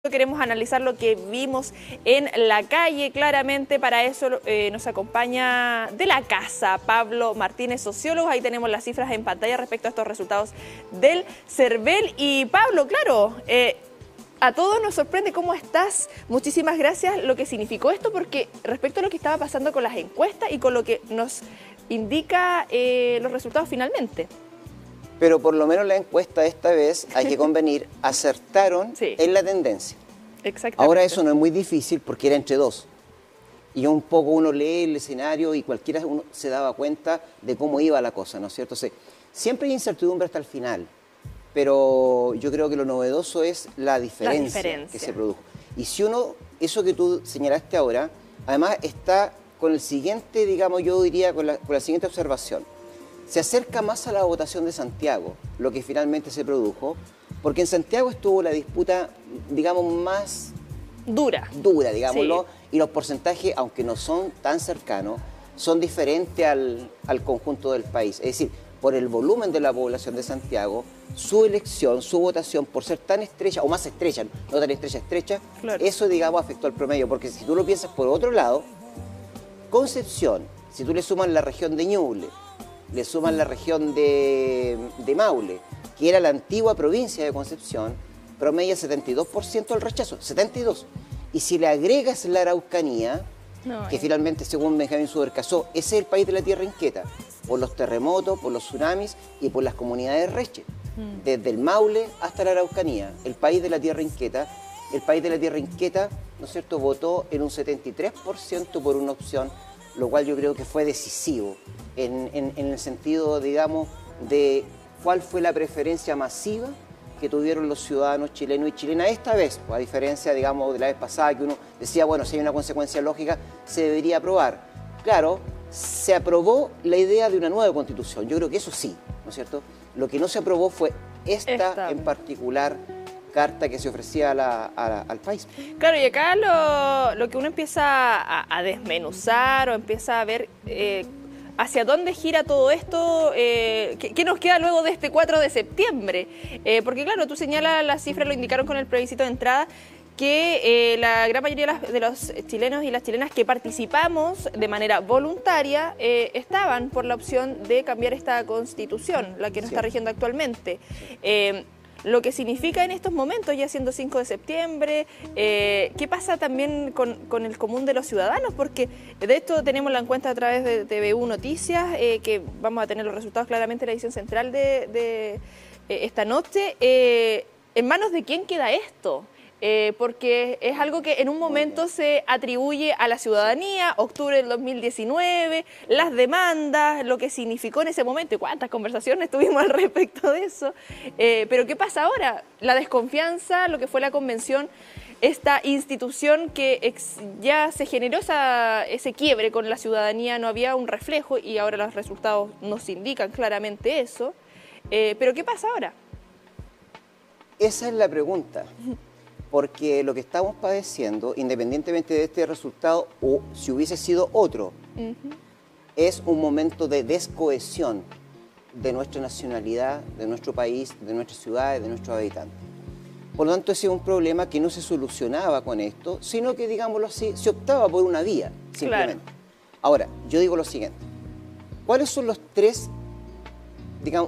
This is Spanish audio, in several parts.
Queremos analizar lo que vimos en la calle. Claramente para eso nos acompaña de la casa Pablo Martínez, sociólogo. Ahí tenemos las cifras en pantalla respecto a estos resultados del CERVEL. Y Pablo, claro, a todos nos sorprende cómo estás. Muchísimas gracias. Lo que significó esto, porque respecto a lo que estaba pasando con las encuestas y con lo que nos indica los resultados finalmente. Pero por lo menos la encuesta esta vez, hay que convenir, acertaron en la tendencia. Exactamente. Ahora eso no es muy difícil porque era entre dos. Y un poco uno lee el escenario y cualquiera uno se daba cuenta de cómo iba la cosa, ¿no es cierto? O sea, siempre hay incertidumbre hasta el final, pero yo creo que lo novedoso es la diferencia que se produjo. Y si uno, eso que tú señalaste ahora, además está con el siguiente, digamos, yo diría con la siguiente observación. Se acerca más a la votación de Santiago, lo que finalmente se produjo, porque en Santiago estuvo la disputa, digamos, más dura, digámoslo, y los porcentajes, aunque no son tan cercanos, son diferentes al conjunto del país. Es decir, por el volumen de la población de Santiago, su elección, su votación, por ser tan estrecha, o más estrecha, no tan estrecha, claro, eso, digamos, afectó al promedio, porque si tú lo piensas por otro lado, Concepción, si tú le sumas la región de Ñuble, le suman la región de Maule, que era la antigua provincia de Concepción, promedia 72% el rechazo, 72%. Y si le agregas la Araucanía, que finalmente, según Benjamín Subercasó, ese es el país de la tierra inquieta, por los terremotos, por los tsunamis y por las comunidades reche. Desde el Maule hasta la Araucanía, el país de la tierra inquieta, ¿no es cierto?, votó en un 73% por una opción, lo cual yo creo que fue decisivo en el sentido, digamos, de cuál fue la preferencia masiva que tuvieron los ciudadanos chilenos y chilenas esta vez, pues, a diferencia, digamos, de la vez pasada que uno decía, bueno, si hay una consecuencia lógica, se debería aprobar. Claro, se aprobó la idea de una nueva constitución, yo creo que eso sí, ¿no es cierto? Lo que no se aprobó fue esta en particular carta que se ofrecía al país. Claro, y acá lo que uno empieza a desmenuzar o empieza a ver hacia dónde gira todo esto, ¿qué nos queda luego de este 4 de septiembre? Porque claro, tú señalas, las cifras lo indicaron con el plebiscito de entrada, que la gran mayoría de los chilenos y las chilenas que participamos de manera voluntaria estaban por la opción de cambiar esta constitución, la que nos está rigiendo actualmente. Lo que significa en estos momentos, ya siendo 5 de septiembre, ¿qué pasa también con el común de los ciudadanos? Porque de esto tenemos la encuesta a través de TVU Noticias, que vamos a tener los resultados claramente en la edición central de esta noche. ¿En manos de quién queda esto? Porque es algo que en un momento se atribuye a la ciudadanía, octubre del 2019, las demandas, lo que significó en ese momento y cuántas conversaciones tuvimos al respecto de eso. Pero ¿qué pasa ahora? La desconfianza, lo que fue la convención, esta institución que ya se generó ese quiebre con la ciudadanía, no había un reflejo y ahora los resultados nos indican claramente eso. Pero ¿qué pasa ahora? Esa es la pregunta. Porque lo que estamos padeciendo, independientemente de este resultado, o si hubiese sido otro, es un momento de descohesión de nuestra nacionalidad, de nuestro país, de nuestras ciudades, de nuestros habitantes. Por lo tanto, ese es un problema que no se solucionaba con esto, sino que, digámoslo así, se optaba por una vía, simplemente. Claro. Ahora, yo digo lo siguiente. ¿Cuáles son los tres, digamos,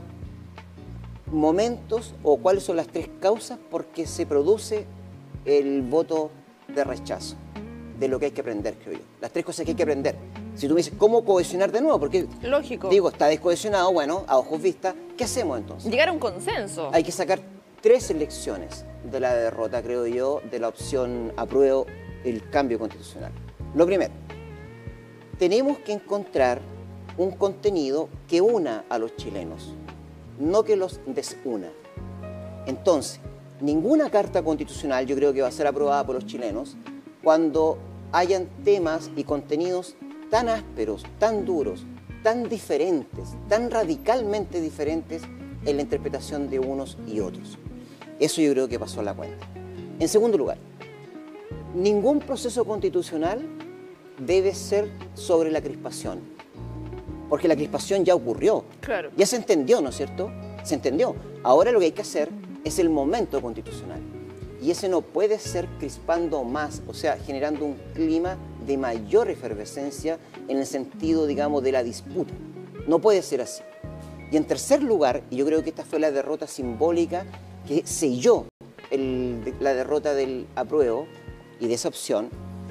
momentos o cuáles son las tres causas por qué se produce el voto de rechazo? De lo que hay que aprender, creo yo. Las tres cosas que hay que aprender. Si tú me dices, ¿cómo cohesionar de nuevo? Porque, lógico, digo, está descohesionado, bueno, a ojos vistas, ¿qué hacemos entonces? Llegar a un consenso. Hay que sacar tres lecciones de la derrota, creo yo, de la opción apruebo el cambio constitucional. Lo primero, tenemos que encontrar un contenido que una a los chilenos, no que los desuna. Entonces, ninguna carta constitucional yo creo que va a ser aprobada por los chilenos cuando hayan temas y contenidos tan ásperos, tan duros, tan diferentes, tan radicalmente diferentes en la interpretación de unos y otros. Eso yo creo que pasó a la cuenta. En segundo lugar, ningún proceso constitucional debe ser sobre la crispación, porque la crispación ya ocurrió, claro, ya se entendió, ¿no es cierto? Se entendió. Ahora lo que hay que hacer es el momento constitucional. Y ese no puede ser crispando más, o sea, generando un clima de mayor efervescencia en el sentido, digamos, de la disputa. No puede ser así. Y en tercer lugar, y yo creo que esta fue la derrota simbólica que selló la derrota del apruebo y de esa opción,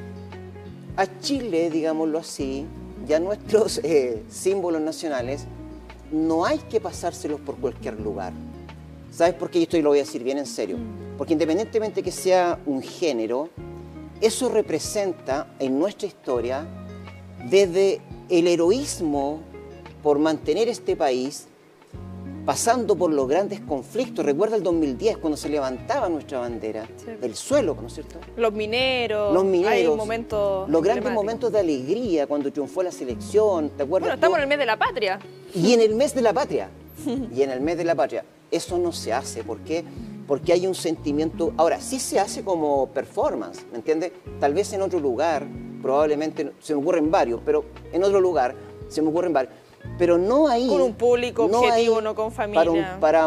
a Chile, digámoslo así, ya nuestros símbolos nacionales, no hay que pasárselos por cualquier lugar. ¿Sabes por qué? Y esto lo voy a decir bien en serio. Porque independientemente que sea un género, eso representa en nuestra historia desde el heroísmo por mantener este país, pasando por los grandes conflictos. Recuerda el 2010, cuando se levantaba nuestra bandera del suelo, ¿no es cierto? Los mineros, hay momentos los grandes momentos de alegría cuando triunfó la selección, ¿te acuerdas? Bueno, estamos en el mes de la patria. Y en el mes de la patria, y en el mes de la patria, eso no se hace. ¿Por qué? Porque hay un sentimiento. Ahora, sí se hace como performance, ¿me entiendes? Tal vez en otro lugar, probablemente, se me ocurren varios, pero en otro lugar se me ocurren varios. Pero no ahí. Con un público objetivo, no con familia. Para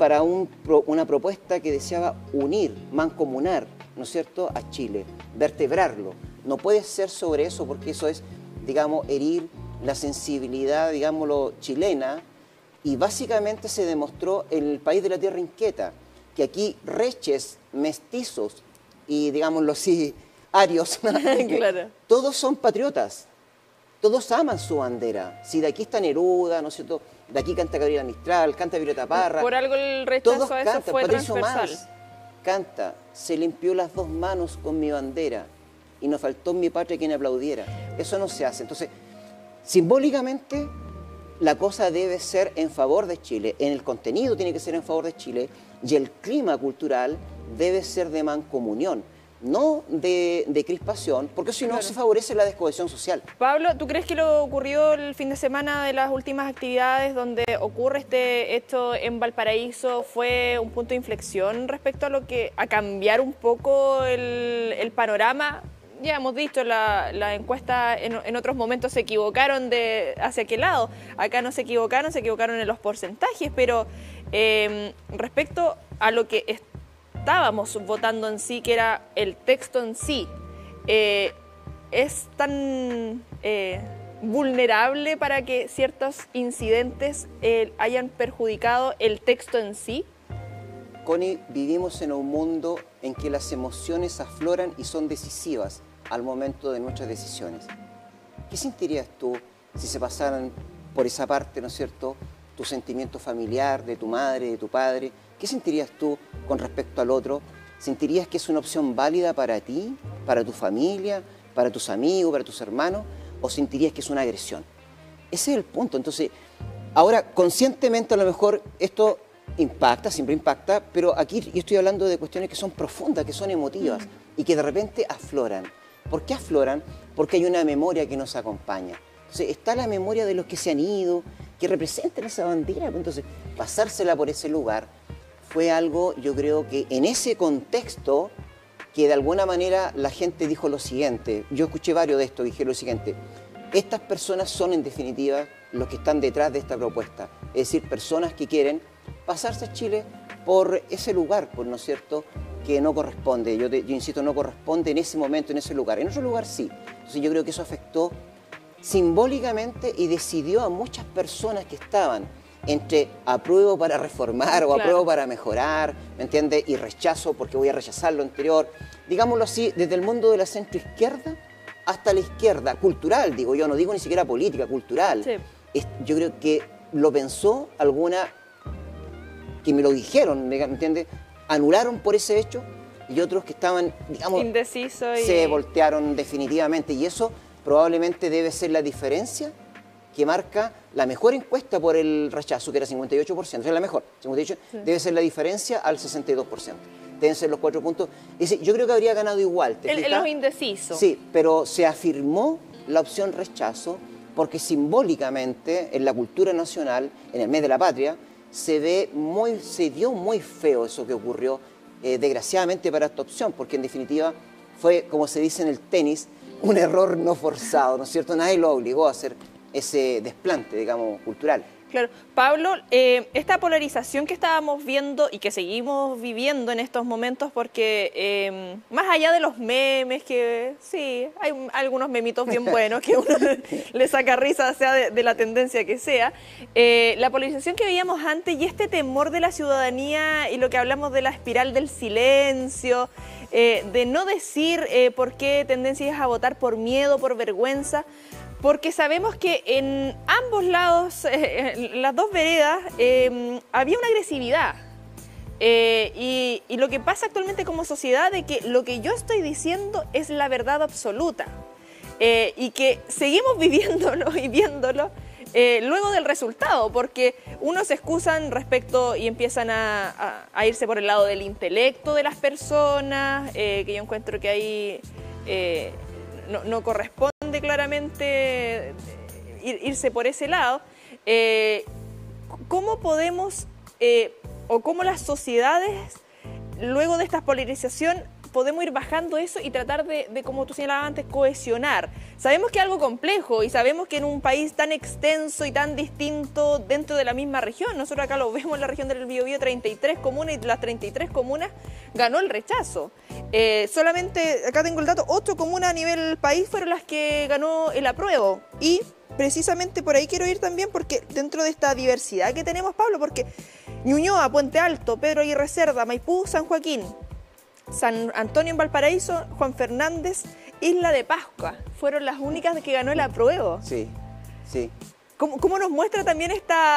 una propuesta que deseaba unir, mancomunar, ¿no es cierto?, a Chile, vertebrarlo. No puede ser sobre eso, porque eso es, digamos, herir la sensibilidad, digámoslo, chilena. Y básicamente se demostró en el país de la tierra inquieta que aquí reches, mestizos y, digámoslo así, arios, claro, todos son patriotas, todos aman su bandera. Si de aquí está Neruda, ¿no es cierto? De aquí canta Gabriela Mistral, canta Violeta Parra. Por algo el rechazo a eso fue Patricio transversal. Mans canta, se limpió las dos manos con mi bandera y no faltó en mi patria quien aplaudiera. Eso no se hace. Entonces, simbólicamente, la cosa debe ser en favor de Chile, en el contenido tiene que ser en favor de Chile y el clima cultural debe ser de mancomunión, no de crispación, porque si no claro, se favorece la descohesión social. Pablo, ¿tú crees que lo ocurrió el fin de semana de las últimas actividades donde ocurre esto en Valparaíso fue un punto de inflexión respecto a cambiar un poco el panorama? Ya hemos visto la encuesta, en otros momentos se equivocaron hacia qué lado. Acá no se equivocaron en los porcentajes, pero respecto a lo que estábamos votando en sí, que era el texto en sí, ¿es tan vulnerable para que ciertos incidentes hayan perjudicado el texto en sí? Connie, vivimos en un mundo en que las emociones afloran y son decisivas al momento de nuestras decisiones. ¿Qué sentirías tú si se pasaran por esa parte, ¿no es cierto?, tu sentimiento familiar, de tu madre, de tu padre? ¿Qué sentirías tú con respecto al otro? ¿Sentirías que es una opción válida para ti, para tu familia, para tus amigos, para tus hermanos? ¿O sentirías que es una agresión? Ese es el punto. Entonces, ahora, conscientemente a lo mejor esto impacta, siempre impacta, pero aquí yo estoy hablando de cuestiones que son profundas, que son emotivas y que de repente afloran. ¿Por qué afloran? Porque hay una memoria que nos acompaña. Entonces, está la memoria de los que se han ido, que representan esa bandera. Entonces, pasársela por ese lugar fue algo, yo creo que en ese contexto, que de alguna manera la gente dijo lo siguiente. Yo escuché varios de estos, dijeron lo siguiente: estas personas son en definitiva los que están detrás de esta propuesta. Es decir, personas que quieren pasarse a Chile por ese lugar, ¿no es cierto?, que no corresponde. Yo insisto, no corresponde en ese momento, en ese lugar. En otro lugar sí. Entonces yo creo que eso afectó simbólicamente y decidió a muchas personas que estaban entre apruebo para reformar o apruebo para mejorar, ¿me entiendes?, y rechazo porque voy a rechazar lo anterior. Digámoslo así, desde el mundo de la centroizquierda hasta la izquierda, cultural, digo yo, no digo ni siquiera política, cultural. Sí. Yo creo que lo pensó alguna que me lo dijeron, ¿me entiendes?, anularon por ese hecho, y otros que estaban, digamos, indecisos se voltearon definitivamente. Y eso probablemente debe ser la diferencia que marca la mejor encuesta por el rechazo, que era 58%, o sea, la mejor, 58%, sí, debe ser la diferencia al 62%. Deben ser los 4 puntos. Yo creo que habría ganado igual. En los indecisos. Sí, pero se afirmó la opción rechazo porque simbólicamente en la cultura nacional, en el mes de la patria, se dio muy feo eso que ocurrió, desgraciadamente para esta opción, porque en definitiva fue, como se dice en el tenis, un error no forzado, ¿no es cierto? Nadie lo obligó a hacer ese desplante, digamos, cultural. Claro. Pablo, esta polarización que estábamos viendo y que seguimos viviendo en estos momentos, porque más allá de los memes, que sí, hay algunos memitos bien buenos que uno le saca risa, sea de la tendencia que sea, la polarización que veíamos antes y este temor de la ciudadanía y lo que hablamos de la espiral del silencio, de no decir por qué tendencia es a votar por miedo, por vergüenza, porque sabemos que en ambos lados, en las dos veredas, había una agresividad. Y lo que pasa actualmente como sociedad es que lo que yo estoy diciendo es la verdad absoluta. Y que seguimos viviéndolo y viéndolo luego del resultado, porque unos se excusan respecto y empiezan a irse por el lado del intelecto de las personas, que yo encuentro que ahí no corresponde claramente irse por ese lado. ¿Cómo podemos o cómo las sociedades, luego de esta polarización, podemos ir bajando eso y tratar de, como tú señalabas antes, cohesionar? Sabemos que es algo complejo y sabemos que en un país tan extenso y tan distinto dentro de la misma región, nosotros acá lo vemos en la región del Biobío, 33 comunas, y las 33 comunas ganó el rechazo. Solamente, acá tengo el dato, 8 comunas a nivel país fueron las que ganó el apruebo. Y precisamente por ahí quiero ir también, porque dentro de esta diversidad que tenemos, Pablo, porque Ñuñoa, Puente Alto, Pedro Aguirre Cerda, Maipú, San Joaquín, San Antonio en Valparaíso, Juan Fernández, Isla de Pascua, fueron las únicas que ganó el apruebo. Sí, sí. ¿Cómo nos muestra también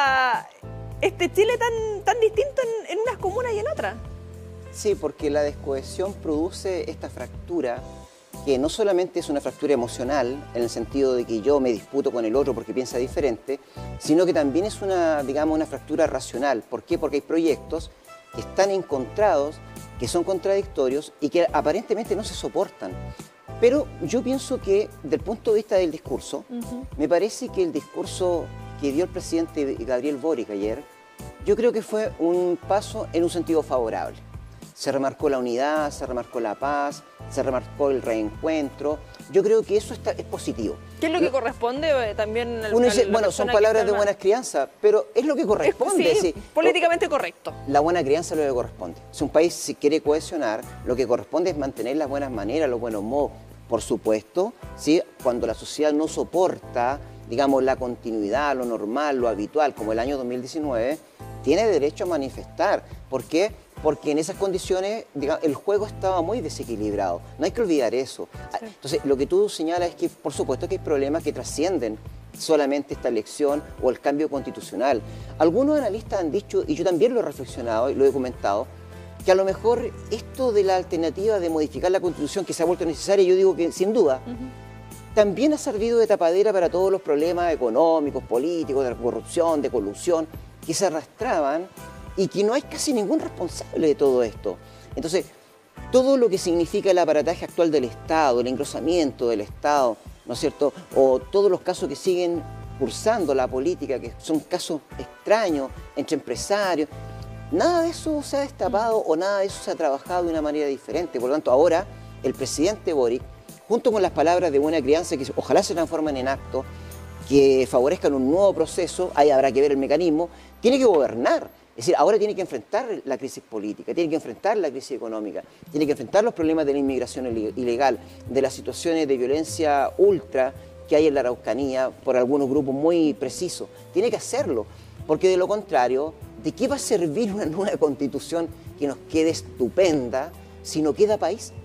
este Chile tan distinto en unas comunas y en otras? Sí, porque la descohesión produce esta fractura, que no solamente es una fractura emocional, en el sentido de que yo me disputo con el otro porque piensa diferente, sino que también es una fractura racional. ¿Por qué? Porque hay proyectos que están encontrados, que son contradictorios y que aparentemente no se soportan. Pero yo pienso que, del punto de vista del discurso, me parece que el discurso que dio el presidente Gabriel Boric ayer, yo creo que fue un paso en un sentido favorable. Se remarcó la unidad, se remarcó la paz, se remarcó el reencuentro. Yo creo que eso es positivo. ¿Qué es lo que corresponde también? Uno dice, bueno, son palabras de buena crianza, pero es lo que corresponde. Sí, políticamente correcto. La buena crianza es lo que corresponde. Si un país se quiere cohesionar, lo que corresponde es mantener las buenas maneras, los buenos modos. Por supuesto, ¿sí? Cuando la sociedad no soporta, digamos, la continuidad, lo normal, lo habitual, como el año 2019, tiene derecho a manifestar. ¿Por qué? Porque en esas condiciones, digamos, el juego estaba muy desequilibrado. No hay que olvidar eso. Sí. Entonces, lo que tú señalas es que, por supuesto, que hay problemas que trascienden solamente esta elección o el cambio constitucional. Algunos analistas han dicho, y yo también lo he reflexionado y lo he comentado, que a lo mejor esto de la alternativa de modificar la Constitución, que se ha vuelto necesaria, yo digo que sin duda, también ha servido de tapadera para todos los problemas económicos, políticos, de corrupción, de colusión, que se arrastraban y que no hay casi ningún responsable de todo esto. Entonces, todo lo que significa el aparataje actual del Estado, el engrosamiento del Estado, ¿no es cierto?, o todos los casos que siguen cursando la política, que son casos extraños entre empresarios, nada de eso se ha destapado o nada de eso se ha trabajado de una manera diferente. Por lo tanto, ahora el presidente Boric, junto con las palabras de buena crianza, que ojalá se transformen en actos, que favorezcan un nuevo proceso, ahí habrá que ver el mecanismo, tiene que gobernar. Es decir, ahora tiene que enfrentar la crisis política, tiene que enfrentar la crisis económica, tiene que enfrentar los problemas de la inmigración ilegal, de las situaciones de violencia ultra que hay en la Araucanía por algunos grupos muy precisos. Tiene que hacerlo, porque de lo contrario, ¿de qué va a servir una nueva constitución que nos quede estupenda si no queda país?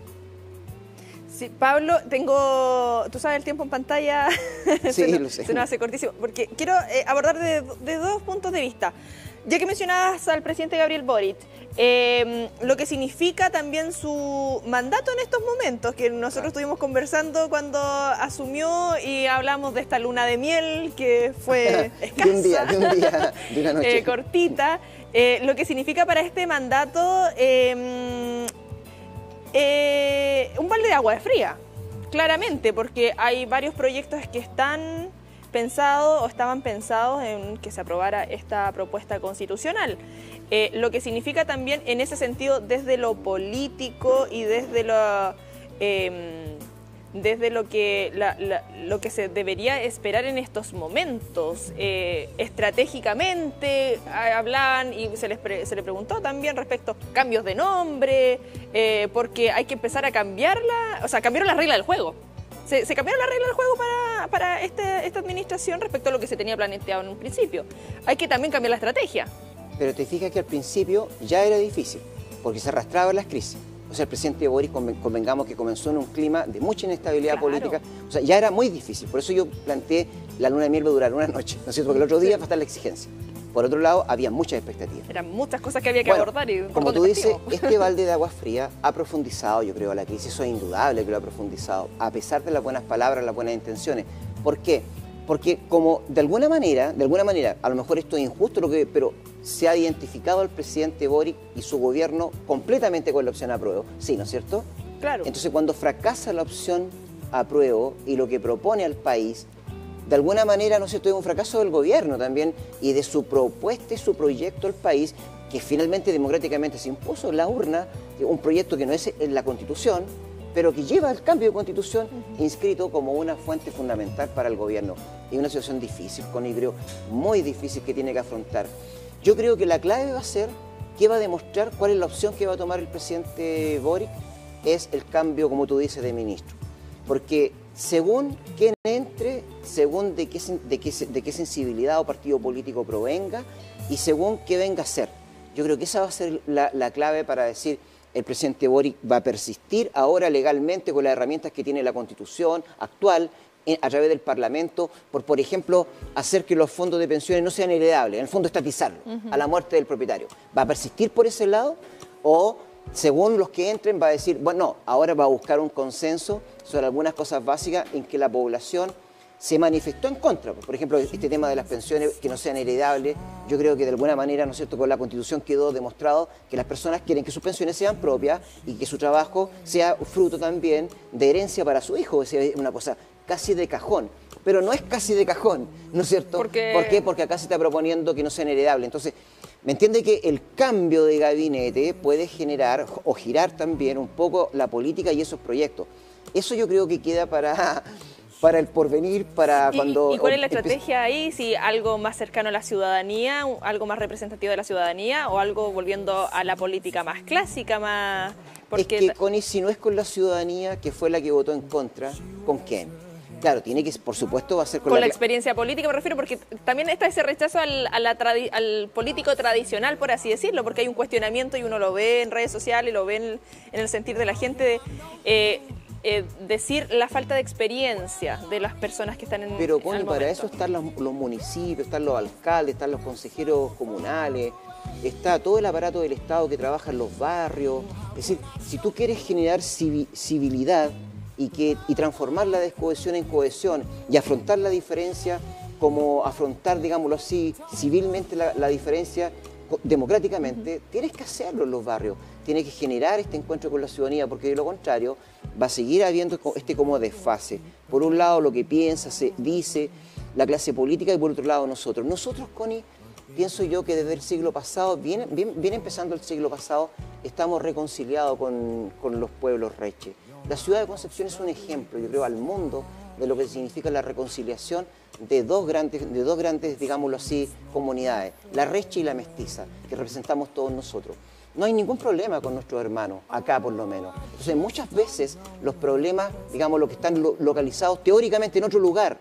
Sí, Pablo, tú sabes, el tiempo en pantalla sí, lo sé. Se nos hace cortísimo, porque quiero abordar de dos puntos de vista. Ya que mencionabas al presidente Gabriel Boric, lo que significa también su mandato en estos momentos, que nosotros estuvimos conversando cuando asumió y hablamos de esta luna de miel que fue escasa, de una noche. Cortita, lo que significa para este mandato un balde de agua fría, claramente, porque hay varios proyectos que están pensados o estaban pensados en que se aprobara esta propuesta constitucional. Lo que significa también en ese sentido desde lo político y desde desde lo que, lo que se debería esperar en estos momentos. Estratégicamente hablaban y se le preguntó también respecto a cambios de nombre, porque hay que empezar a cambiarla, o sea, cambiaron las reglas del juego. Se cambiaron las reglas del juego para esta administración respecto a lo que se tenía planteado en un principio. Hay que también cambiar la estrategia. Pero te fijas que al principio ya era difícil, porque se arrastraban las crisis. O sea, el presidente Boric, convengamos que comenzó en un clima de mucha inestabilidad política. O sea, ya era muy difícil. Por eso yo planteé la luna de miel va a durar una noche, ¿no es cierto? Porque el otro día va a estar la exigencia. Por otro lado, había muchas expectativas. Eran muchas cosas que había que abordar. Y como tú dices, este balde de agua fría ha profundizado, yo creo, la crisis. Eso es indudable que lo ha profundizado, a pesar de las buenas palabras, las buenas intenciones. ¿Por qué? Porque como de alguna manera, a lo mejor esto es injusto, pero se ha identificado al presidente Boric y su gobierno completamente con la opción apruebo. Sí, ¿no es cierto? Claro. Entonces, cuando fracasa la opción apruebo y lo que propone al país, de alguna manera, ¿no es cierto?, es un fracaso del gobierno también y de su propuesta y su proyecto al país, que finalmente democráticamente se impuso en la urna, un proyecto que no es en la Constitución, pero que lleva el cambio de Constitución inscrito como una fuente fundamental para el gobierno. Y una situación difícil, Connie, creo, muy difícil que tiene que afrontar. Yo creo que la clave va a ser que va a demostrar cuál es la opción que va a tomar el presidente Boric, es el cambio, como tú dices, de ministro. Porque según quién entre, según de qué sensibilidad o partido político provenga y según qué venga a ser. Yo creo que esa va a ser la clave para decir el presidente Boric va a persistir ahora legalmente con las herramientas que tiene la Constitución actual a través del Parlamento, por ejemplo, hacer que los fondos de pensiones no sean heredables, en el fondo estatizarlo a la muerte del propietario. ¿Va a persistir por ese lado o, según los que entren, va a decir, bueno, ahora va a buscar un consenso sobre algunas cosas básicas en que la población se manifestó en contra? Por ejemplo, este tema de las pensiones que no sean heredables, yo creo que de alguna manera, ¿no es cierto?, con la Constitución quedó demostrado que las personas quieren que sus pensiones sean propias y que su trabajo sea fruto también de herencia para su hijo. Es una cosa casi de cajón, pero no es casi de cajón, ¿no es cierto? ¿Por qué? Porque acá se está proponiendo que no sean heredables. Entonces, me entiende que el cambio de gabinete puede generar o girar también un poco la política y esos proyectos. Eso yo creo que queda para el porvenir, para cuando... ¿Y cuál es la estrategia ahí? ¿Si algo más cercano a la ciudadanía, algo más representativo de la ciudadanía o algo volviendo a la política más clásica, más...? Porque... Es que, Connie, si no es con la ciudadanía, que fue la que votó en contra, ¿con quién? Claro, tiene que, por supuesto, va a ser con la experiencia política, me refiero, porque también está ese rechazo al político tradicional, por así decirlo, porque hay un cuestionamiento y uno lo ve en redes sociales, lo ve en el sentir de la gente de... decir la falta de experiencia de las personas que están en el Pero, Connie, para eso están los municipios, están los alcaldes, están los consejeros comunales, está todo el aparato del Estado que trabaja en los barrios. Es decir, si tú quieres generar civilidad y transformar la descohesión en cohesión y afrontar la diferencia como afrontar, digámoslo así, civilmente la diferencia democráticamente, tienes que hacerlo en los barrios, tienes que generar este encuentro con la ciudadanía, porque de lo contrario va a seguir habiendo este como desfase. Por un lado lo que piensa, se dice la clase política y por otro lado nosotros. Nosotros, Connie, pienso yo que desde el siglo pasado, viene empezando el siglo pasado, estamos reconciliados con los pueblos reche. La ciudad de Concepción es un ejemplo, yo creo, al mundo de lo que significa la reconciliación de dos grandes, digámoslo así, comunidades, la reche y la mestiza, que representamos todos nosotros. No hay ningún problema con nuestros hermanos, acá por lo menos. Entonces, muchas veces los problemas, digamos, lo que están localizados teóricamente en otro lugar,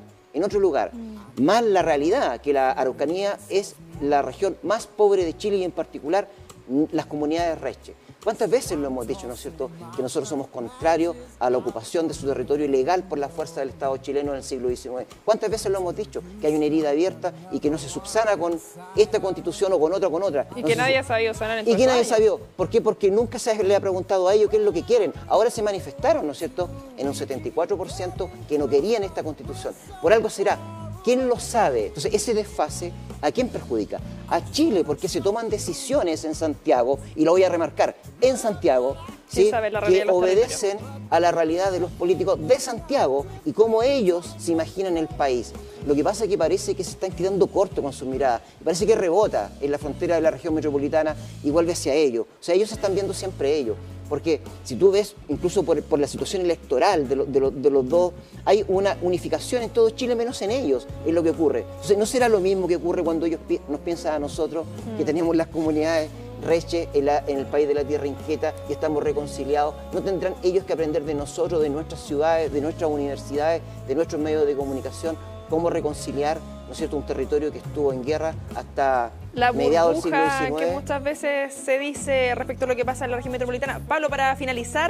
más la realidad, que la Araucanía es la región más pobre de Chile y en particular las comunidades reche. ¿Cuántas veces lo hemos dicho, no es cierto?, que nosotros somos contrarios a la ocupación de su territorio ilegal por la fuerza del Estado chileno en el siglo XIX? ¿Cuántas veces lo hemos dicho? Que hay una herida abierta y que no se subsana con esta Constitución o con otra. Y que nadie ha sabido sanar en todo. Y que nadie sabió. ¿Por qué? Porque nunca se le ha preguntado a ellos qué es lo que quieren. Ahora se manifestaron, ¿no es cierto?, en un 74% que no querían esta Constitución. Por algo será. ¿Quién lo sabe? Entonces, ese desfase, ¿a quién perjudica? A Chile, porque se toman decisiones en Santiago, y lo voy a remarcar, en Santiago, ¿sí?, que obedecen a la realidad de los políticos de Santiago y cómo ellos se imaginan el país. Lo que pasa es que parece que se están quedando corto con sus miradas, parece que rebota en la frontera de la región metropolitana y vuelve hacia ellos. O sea, ellos se están viendo siempre ellos. Porque si tú ves, incluso por la situación electoral de los dos, hay una unificación en todo Chile menos en ellos, es lo que ocurre. Entonces, ¿no será lo mismo que ocurre cuando ellos nos piensan a nosotros, que tenemos las comunidades reche en el país de la tierra inquieta y estamos reconciliados? ¿No tendrán ellos que aprender de nosotros, de nuestras ciudades, de nuestras universidades, de nuestros medios de comunicación, cómo reconciliar, ¿no es cierto?, un territorio que estuvo en guerra hasta mediados del siglo XIX? La burbuja que muchas veces se dice respecto a lo que pasa en la región metropolitana. Pablo, para finalizar,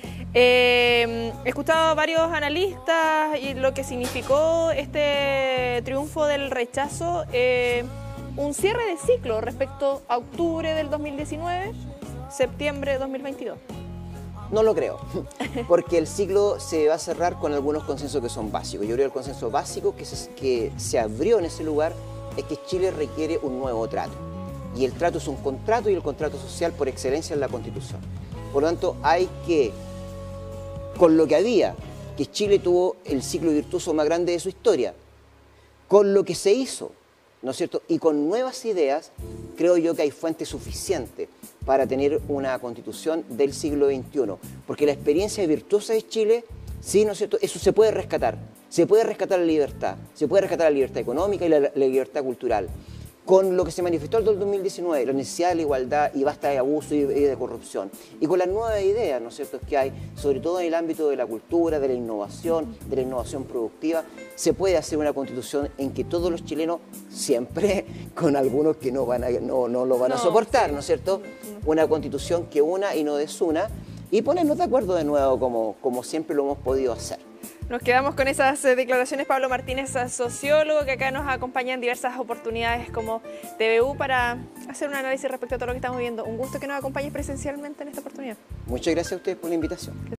he escuchado a varios analistas y lo que significó este triunfo del rechazo, un cierre de ciclo respecto a octubre del 2019, septiembre de 2022. No lo creo, porque el ciclo se va a cerrar con algunos consensos que son básicos. Yo creo que el consenso básico que se abrió en ese lugar es que Chile requiere un nuevo trato. Y el trato es un contrato, y el contrato social por excelencia es la Constitución. Por lo tanto, hay que, con lo que había, que Chile tuvo el ciclo virtuoso más grande de su historia, con lo que se hizo, ¿no es cierto?, y con nuevas ideas, creo yo que hay fuente suficiente para tener una Constitución del siglo XXI, porque la experiencia virtuosa de Chile, sí, ¿no es cierto?, eso se puede rescatar la libertad, se puede rescatar la libertad económica y la libertad cultural. Con lo que se manifestó en el 2019, la necesidad de la igualdad y basta de abuso y de corrupción, y con las nuevas ideas, ¿no es cierto?, que hay, sobre todo en el ámbito de la cultura, de la innovación productiva, se puede hacer una Constitución en que todos los chilenos, siempre con algunos que no lo van a soportar, ¿no es cierto?, una Constitución que una y no desuna, y ponernos de acuerdo de nuevo como siempre lo hemos podido hacer. Nos quedamos con esas declaraciones. Pablo Martínez, sociólogo, que acá nos acompaña en diversas oportunidades como TVU para hacer un análisis respecto a todo lo que estamos viendo. Un gusto que nos acompañes presencialmente en esta oportunidad. Muchas gracias a ustedes por la invitación.